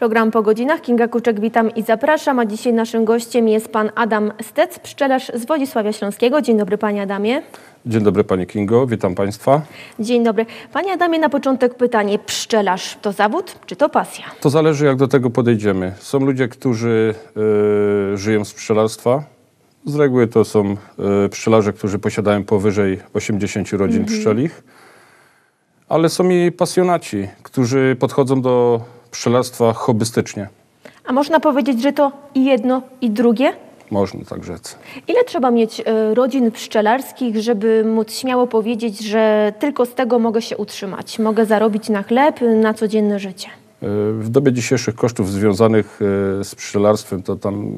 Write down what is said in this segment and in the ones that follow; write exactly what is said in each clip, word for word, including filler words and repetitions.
Program Po godzinach. Kinga Kuczek, witam i zapraszam. A dzisiaj naszym gościem jest pan Adam Stec, pszczelarz z Wodzisławia Śląskiego. Dzień dobry, panie Adamie. Dzień dobry, pani Kingo. Witam państwa. Dzień dobry. Panie Adamie, na początek pytanie. Pszczelarz to zawód, czy to pasja? To zależy, jak do tego podejdziemy. Są ludzie, którzy y, żyją z pszczelarstwa. Z reguły to są y, pszczelarze, którzy posiadają powyżej osiemdziesięciu rodzin mm-hmm. pszczelich. Ale są i pasjonaci, którzy podchodzą do pszczelarstwa hobbystycznie. A można powiedzieć, że to i jedno, i drugie? Można tak rzec. Ile trzeba mieć y, rodzin pszczelarskich, żeby móc śmiało powiedzieć, że tylko z tego mogę się utrzymać? Mogę zarobić na chleb, na codzienne życie? Y, w dobie dzisiejszych kosztów związanych y, z pszczelarstwem to tam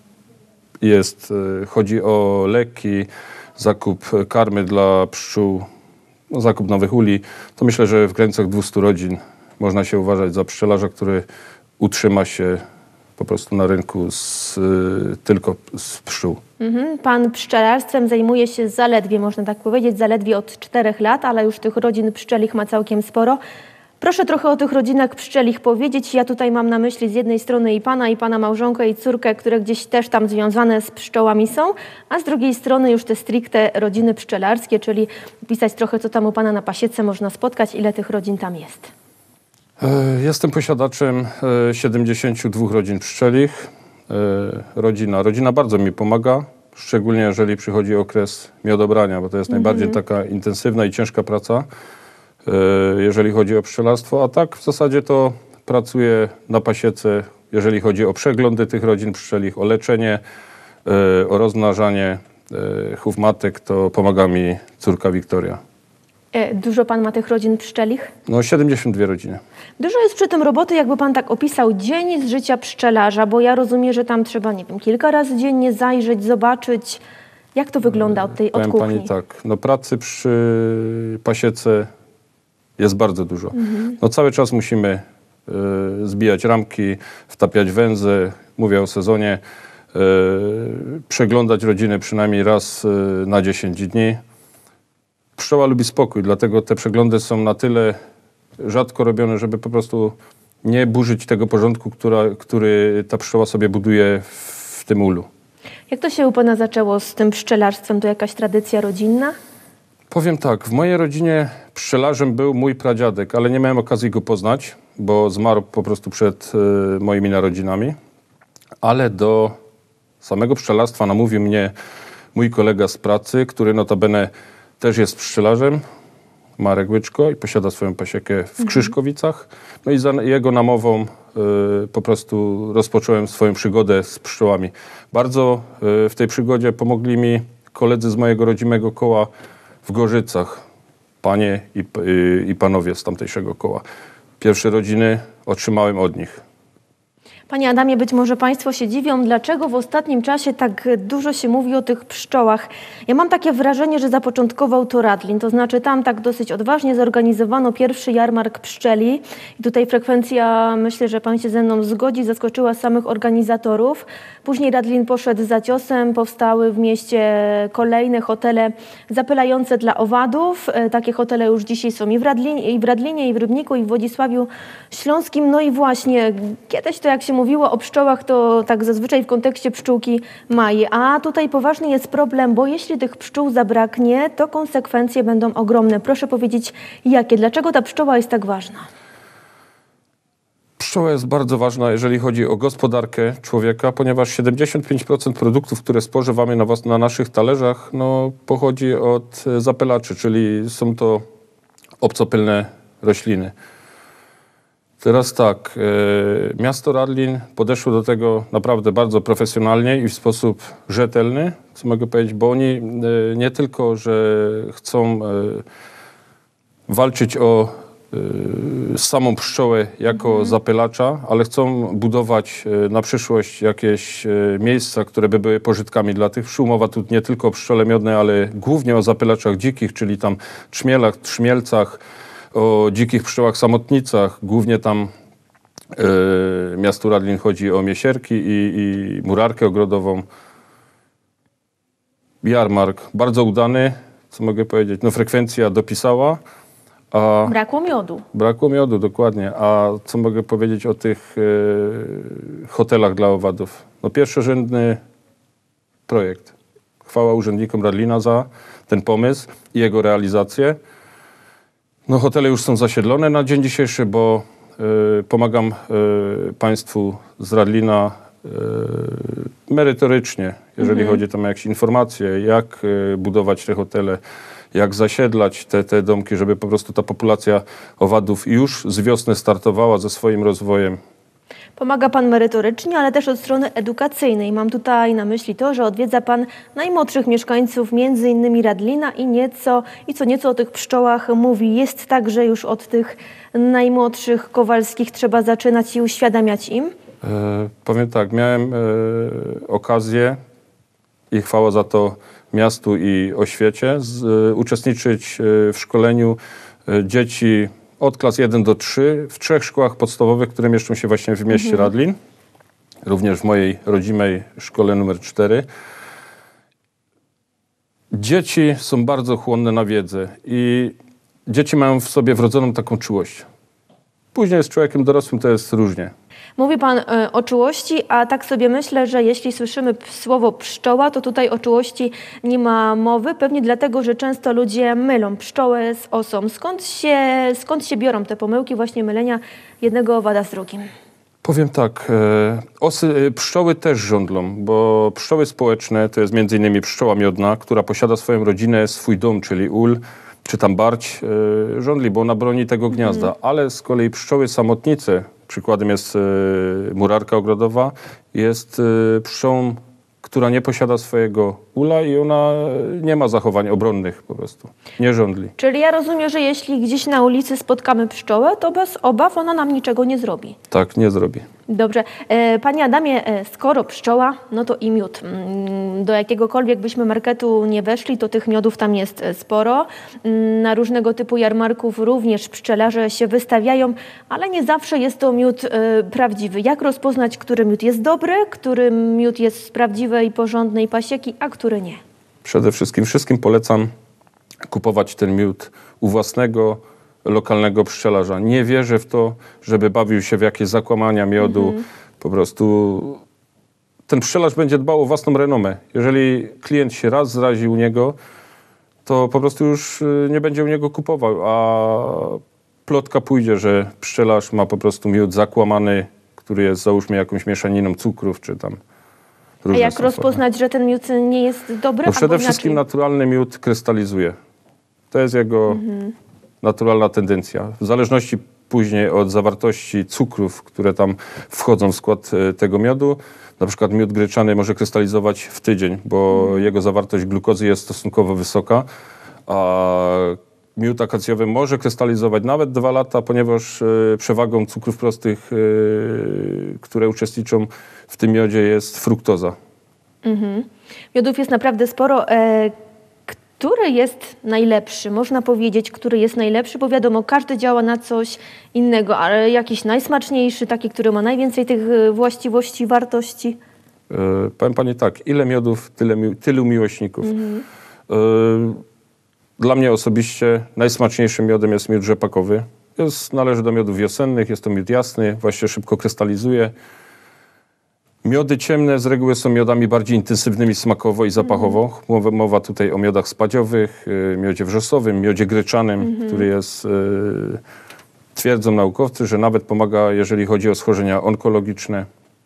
jest, y, chodzi o leki, zakup karmy dla pszczół, no, zakup nowych uli. To myślę, że w granicach dwustu rodzin można się uważać za pszczelarza, który utrzyma się po prostu na rynku z, y, tylko z pszczół. Mhm. Pan pszczelarstwem zajmuje się zaledwie, można tak powiedzieć, zaledwie od czterech lat, ale już tych rodzin pszczelich ma całkiem sporo. Proszę trochę o tych rodzinach pszczelich powiedzieć. Ja tutaj mam na myśli z jednej strony i pana, i pana małżonkę, i córkę, które gdzieś też tam związane z pszczołami są, a z drugiej strony już te stricte rodziny pszczelarskie, czyli pisać trochę, co tam u pana na pasiece można spotkać, ile tych rodzin tam jest. Jestem posiadaczem siedemdziesięciu dwóch rodzin pszczelich. Rodzina, rodzina bardzo mi pomaga, szczególnie jeżeli przychodzi okres miodobrania, bo to jest mm-hmm. najbardziej taka intensywna i ciężka praca, jeżeli chodzi o pszczelarstwo. A tak w zasadzie to pracuję na pasiece, jeżeli chodzi o przeglądy tych rodzin pszczelich, o leczenie, o rozmnażanie chów matek, to pomaga mi córka Wiktoria. Dużo pan ma tych rodzin pszczelich? No siedemdziesiąt dwie rodziny. Dużo jest przy tym roboty, jakby pan tak opisał dzień z życia pszczelarza, bo ja rozumiem, że tam trzeba, nie wiem, kilka razy dziennie zajrzeć, zobaczyć, jak to wygląda od tej od Powiem kuchni. pani tak, no pracy przy pasiece jest bardzo dużo. Mhm. No cały czas musimy y, zbijać ramki, wtapiać węzy, mówię o sezonie, y, przeglądać rodziny przynajmniej raz y, na dziesięć dni. Pszczoła lubi spokój, dlatego te przeglądy są na tyle rzadko robione, żeby po prostu nie burzyć tego porządku, która, który ta pszczoła sobie buduje w tym ulu. Jak to się u pana zaczęło z tym pszczelarstwem? To jakaś tradycja rodzinna? Powiem tak, w mojej rodzinie pszczelarzem był mój pradziadek, ale nie miałem okazji go poznać, bo zmarł po prostu przed y, moimi narodzinami. Ale do samego pszczelarstwa namówił mnie mój kolega z pracy, który notabene też jest pszczelarzem, Marek Łyczko, i posiada swoją pasiekę w Krzyszkowicach. No i za jego namową y, po prostu rozpocząłem swoją przygodę z pszczołami. Bardzo y, w tej przygodzie pomogli mi koledzy z mojego rodzimego koła w Gorzycach, panie i, y, i panowie z tamtejszego koła. Pierwsze rodziny otrzymałem od nich. Panie Adamie, być może państwo się dziwią, dlaczego w ostatnim czasie tak dużo się mówi o tych pszczołach. Ja mam takie wrażenie, że zapoczątkował to Radlin, to znaczy tam tak dosyć odważnie zorganizowano pierwszy jarmark pszczeli. I tutaj frekwencja, myślę, że pan się ze mną zgodzi, zaskoczyła samych organizatorów. Później Radlin poszedł za ciosem, powstały w mieście kolejne hotele zapylające dla owadów. Takie hotele już dzisiaj są i w Radlinie, i w, Radlinie, i w Rybniku, i w Wodzisławiu Śląskim. No i właśnie, kiedyś to jak się mówiło o pszczołach, to tak zazwyczaj w kontekście pszczółki Maji. A tutaj poważny jest problem, bo jeśli tych pszczół zabraknie, to konsekwencje będą ogromne. Proszę powiedzieć, jakie? Dlaczego ta pszczoła jest tak ważna? Pszczoła jest bardzo ważna, jeżeli chodzi o gospodarkę człowieka, ponieważ siedemdziesiąt pięć procent produktów, które spożywamy na, was, na naszych talerzach, no, pochodzi od zapylaczy, czyli są to obcopylne rośliny. Teraz tak, e, miasto Radlin podeszło do tego naprawdę bardzo profesjonalnie i w sposób rzetelny, co mogę powiedzieć, bo oni e, nie tylko, że chcą e, walczyć o e, samą pszczołę jako mhm. zapylacza, ale chcą budować e, na przyszłość jakieś e, miejsca, które by były pożytkami dla tych pszczół. Mowa tu nie tylko o pszczole miodnej, ale głównie o zapylaczach dzikich, czyli tam trzmielach, trzmielcach, o dzikich pszczołach samotnicach. Głównie tam y, miastu Radlin chodzi o miesierki i, i murarkę ogrodową. Jarmark bardzo udany, co mogę powiedzieć, no frekwencja dopisała, A Brakło miodu. brakło miodu, dokładnie. A co mogę powiedzieć o tych e, hotelach dla owadów? No pierwszorzędny projekt. Chwała urzędnikom Radlina za ten pomysł i jego realizację. No hotele już są zasiedlone na dzień dzisiejszy, bo y, pomagam y, państwu z Radlina y, merytorycznie, jeżeli Mhm. chodzi tam o jakieś informacje, jak y, budować te hotele, jak zasiedlać te, te domki, żeby po prostu ta populacja owadów już z wiosny startowała ze swoim rozwojem. Pomaga Pan merytorycznie, ale też od strony edukacyjnej. Mam tutaj na myśli to, że odwiedza Pan najmłodszych mieszkańców, między innymi Radlina i nieco, i co nieco o tych pszczołach mówi. Jest tak, że już od tych najmłodszych Kowalskich trzeba zaczynać i uświadamiać im? E, powiem tak, miałem e, okazję i chwała za to miastu i oświecie z, e, uczestniczyć e, w szkoleniu e, dzieci od klas jeden do trzy w trzech szkołach podstawowych, które mieszczą się właśnie w mieście Mhm. Radlin. Również w mojej rodzimej szkole numer cztery. Dzieci są bardzo chłonne na wiedzę i dzieci mają w sobie wrodzoną taką czułość. Później z człowiekiem dorosłym to jest różnie. Mówi Pan e, o czułości, a tak sobie myślę, że jeśli słyszymy p- słowo pszczoła, to tutaj o czułości nie ma mowy. Pewnie dlatego, że często ludzie mylą pszczołę z osą. Skąd się, skąd się biorą te pomyłki właśnie mylenia jednego owada z drugim? Powiem tak, e, osy, e, pszczoły też żądlą, bo pszczoły społeczne to jest między innymi pszczoła miodna, która posiada swoją rodzinę, swój dom, czyli ul, czy tam barć, e, żądli, bo ona broni tego gniazda. Mhm. Ale z kolei pszczoły samotnice, przykładem jest e, murarka ogrodowa, jest e, pszczołą, która nie posiada swojego ula i ona nie ma zachowań obronnych po prostu, nie żądli. Czyli ja rozumiem, że jeśli gdzieś na ulicy spotkamy pszczołę, to bez obaw ona nam niczego nie zrobi. Tak, nie zrobi. Dobrze. E, Panie Adamie, e, skoro pszczoła, no to i miód. Mm, Do jakiegokolwiek byśmy marketu nie weszli, to tych miodów tam jest e, sporo. Mm, Na różnego typu jarmarków również pszczelarze się wystawiają, ale nie zawsze jest to miód e, prawdziwy. Jak rozpoznać, który miód jest dobry, który miód jest z prawdziwej, porządnej pasieki, a który nie? Przede wszystkim wszystkim polecam kupować ten miód u własnego, lokalnego pszczelarza. Nie wierzę w to, żeby bawił się w jakieś zakłamania miodu. Mhm. Po prostu ten pszczelarz będzie dbał o własną renomę. Jeżeli klient się raz zrazi u niego, to po prostu już y, nie będzie u niego kupował, a plotka pójdzie, że pszczelarz ma po prostu miód zakłamany, który jest załóżmy jakąś mieszaniną cukrów czy tam A różne jak są formy. rozpoznać, że ten miód nie jest dobry? No przede albo wszystkim inaczej? naturalny miód krystalizuje. To jest jego naturalna tendencja. W zależności później od zawartości cukrów, które tam wchodzą w skład e, tego miodu, na przykład miód gryczany może krystalizować w tydzień, bo jego zawartość glukozy jest stosunkowo wysoka, a miód akacjowy może krystalizować nawet dwa lata, ponieważ e, przewagą cukrów prostych, e, które uczestniczą w tym miodzie, jest fruktoza. Mhm. Miodów jest naprawdę sporo. E, który jest najlepszy? Można powiedzieć, który jest najlepszy, bo wiadomo, każdy działa na coś innego, ale jakiś najsmaczniejszy, taki, który ma najwięcej tych e, właściwości, wartości. E, powiem pani tak, ile miodów, tyle mi, tylu miłośników. E, dla mnie osobiście najsmaczniejszym miodem jest miód rzepakowy. Jest, należy do miodów wiosennych, jest to miód jasny, właśnie szybko krystalizuje. Miody ciemne z reguły są miodami bardziej intensywnymi smakowo i zapachowo. Mowa, mowa tutaj o miodach spadziowych, y, miodzie wrzosowym, miodzie gryczanym, który jest, y, twierdzą naukowcy, że nawet pomaga, jeżeli chodzi o schorzenia onkologiczne.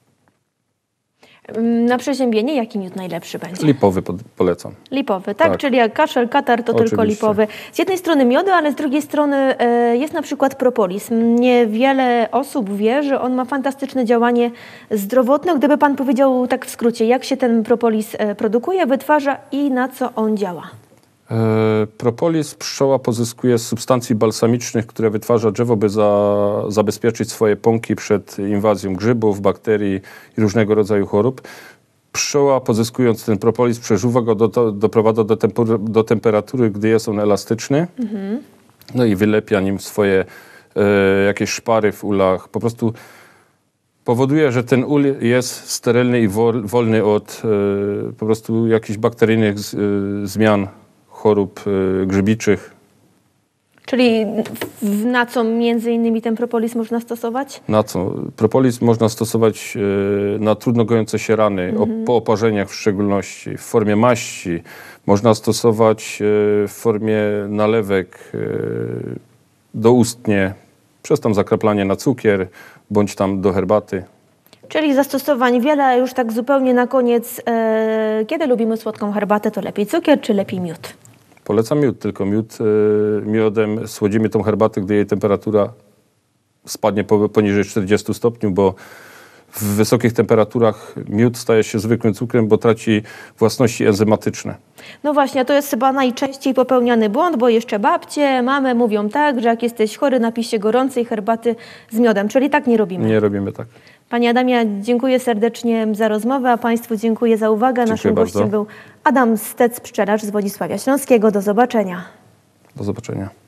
Mm, Na przeziębienie jaki miód najlepszy będzie? Lipowy pod, polecam. Lipowy, tak? Tak. Czyli jak kaszel, katar, to tylko Oczywiście. lipowy. Z jednej strony miody, ale z drugiej strony e, jest na przykład propolis. Niewiele osób wie, że on ma fantastyczne działanie zdrowotne. Gdyby Pan powiedział tak w skrócie, jak się ten propolis e, produkuje, wytwarza i na co on działa? E, propolis pszczoła pozyskuje z substancji balsamicznych, które wytwarza drzewo, by za, zabezpieczyć swoje pąki przed inwazją grzybów, bakterii i różnego rodzaju chorób. Pszczoła, pozyskując ten propolis, przeżuwa go, do, do, doprowadza do, temper, do temperatury, gdy jest on elastyczny. Mhm. No i wylepia nim swoje e, jakieś szpary w ulach. Po prostu powoduje, że ten ul jest sterylny i wol, wolny od e, po prostu jakichś bakteryjnych z, e, zmian, chorób y, grzybiczych. Czyli w, na co między innymi ten propolis można stosować? Na co? Propolis można stosować e, na trudno gojące się rany, Mhm. o, po oparzeniach w szczególności, w formie maści. Można stosować e, w formie nalewek e, doustnie, przez tam zakraplanie na cukier, bądź tam do herbaty. Czyli zastosowań wiele, a już tak zupełnie na koniec, e, kiedy lubimy słodką herbatę, to lepiej cukier czy lepiej miód? Polecam miód, tylko miód, e, miodem słodzimy tą herbatę, gdy jej temperatura spadnie po, poniżej czterdziestu stopni, bo w wysokich temperaturach miód staje się zwykłym cukrem, bo traci własności enzymatyczne. No właśnie, a to jest chyba najczęściej popełniany błąd, bo jeszcze babcie, mamy mówią tak, że jak jesteś chory, napij się gorącej herbaty z miodem, czyli tak nie robimy. Nie robimy tak. Panie Adamie, dziękuję serdecznie za rozmowę, a Państwu dziękuję za uwagę. Dziękuję Naszym bardzo. gościem był Adam Stec, pszczelarz z Wodzisławia Śląskiego. Do zobaczenia. Do zobaczenia.